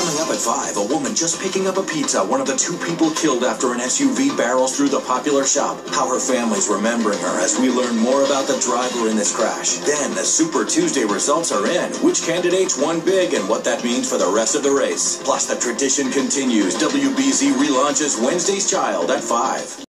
Coming up at 5, a woman just picking up a pizza, one of the 2 people killed after an SUV barrels through the popular shop. How her family's remembering her as we learn more about the driver in this crash. Then the Super Tuesday results are in. Which candidates won big and what that means for the rest of the race. Plus the tradition continues. WBZ relaunches Wednesday's Child at 5.